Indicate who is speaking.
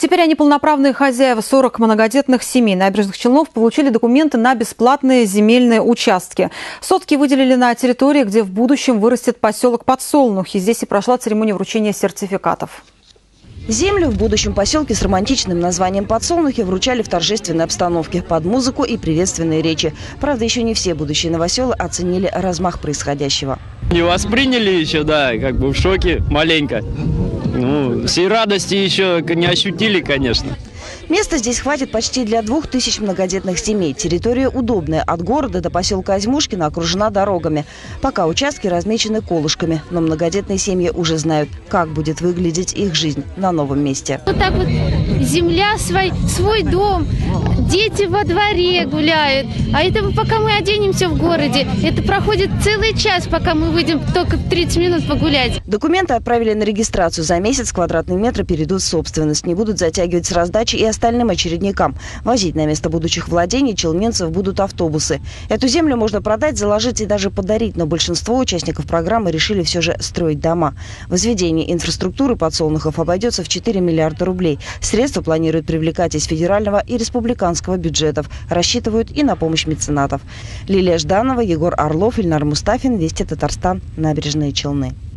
Speaker 1: Теперь они полноправные хозяева. 40 многодетных семей Набережных Челнов получили документы на бесплатные земельные участки. Сотки выделили на территории, где в будущем вырастет поселок Подсолнухи. Здесь и прошла церемония вручения сертификатов.
Speaker 2: Землю в будущем поселке с романтичным названием Подсолнухи вручали в торжественной обстановке, под музыку и приветственные речи. Правда, еще не все будущие новоселы оценили размах происходящего.
Speaker 3: Не восприняли еще, да, как бы в шоке маленько. Ну, всей радости еще не ощутили, конечно.
Speaker 2: Места здесь хватит почти для 2000 многодетных семей. Территория удобная. От города до поселка Озьмушкино окружена дорогами. Пока участки размечены колышками. Но многодетные семьи уже знают, как будет выглядеть их жизнь на новом месте.
Speaker 4: Вот так вот земля, свой дом, дети во дворе гуляют. А это пока мы оденемся в городе, это проходит целый час, пока мы выйдем только 30 минут погулять.
Speaker 2: Документы отправили на регистрацию. За месяц квадратные метры перейдут в собственность. Не будут затягивать с раздачей и остальным очередникам. Возить на место будущих владений челнинцев будут автобусы. Эту землю можно продать, заложить и даже подарить, но большинство участников программы решили все же строить дома. Возведение инфраструктуры подсолнухов обойдется в 4 миллиарда рублей. Средства планируют привлекать из федерального и республиканского бюджетов. Рассчитывают и на помощь меценатов. Лилия Жданова, Егор Орлов, Ильнар Мустафин, Вести Татарстан, Набережные Челны.